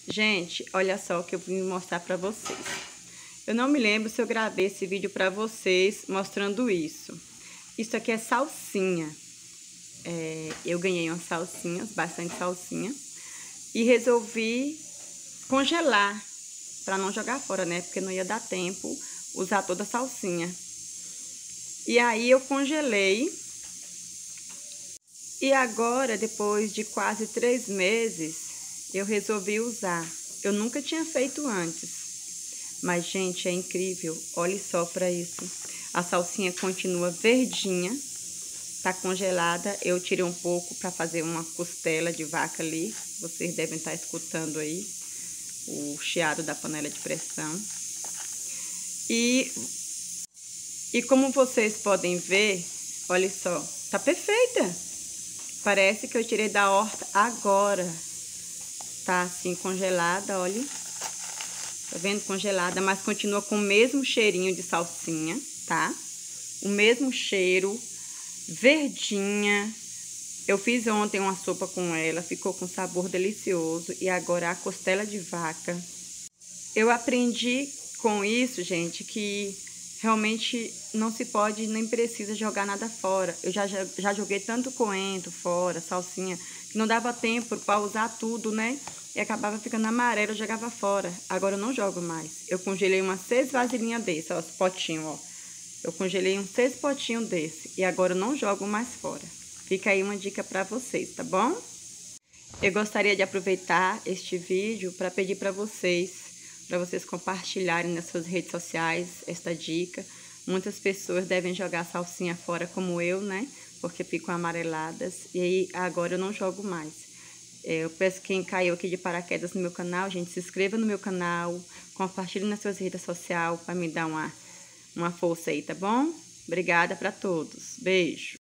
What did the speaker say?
Gente, olha só o que eu vim mostrar pra vocês. Eu não me lembro se eu gravei esse vídeo pra vocês mostrando isso. Isso aqui é salsinha. Eu ganhei umas salsinhas, bastante salsinha. E resolvi congelar, pra não jogar fora, né? Porque não ia dar tempo usar toda a salsinha. E aí eu congelei. E agora, depois de quase 3 meses, eu resolvi usar. Eu nunca tinha feito antes. Mas, gente, é incrível. Olhe só para isso. A salsinha continua verdinha. Tá congelada. Eu tirei um pouco para fazer uma costela de vaca ali. Vocês devem estar escutando aí o chiado da panela de pressão. E como vocês podem ver, olha só, tá perfeita. Parece que eu tirei da horta agora. Tá assim congelada, olha. Tá vendo? Congelada, mas continua com o mesmo cheirinho de salsinha, tá? O mesmo cheiro, verdinha. Eu fiz ontem uma sopa com ela, ficou com sabor delicioso. E agora a costela de vaca. Eu aprendi com isso, gente, que realmente não se pode nem precisa jogar nada fora. Eu já joguei tanto coentro fora, salsinha, que não dava tempo para usar tudo, né? E acabava ficando amarelo, eu jogava fora. Agora eu não jogo mais. Eu congelei umas 6 vasilhinhas desse, ó, os potinhos, ó. Eu congelei uns 6 potinhos desse e agora eu não jogo mais fora. Fica aí uma dica para vocês, tá bom? Eu gostaria de aproveitar este vídeo para pedir para vocês compartilharem nas suas redes sociais esta dica. Muitas pessoas devem jogar salsinha fora como eu, né? Porque ficam amareladas. E aí, agora eu não jogo mais. Eu peço quem caiu aqui de paraquedas no meu canal, gente, se inscreva no meu canal, compartilhe nas suas redes sociais para me dar uma força aí, tá bom? Obrigada para todos. Beijo!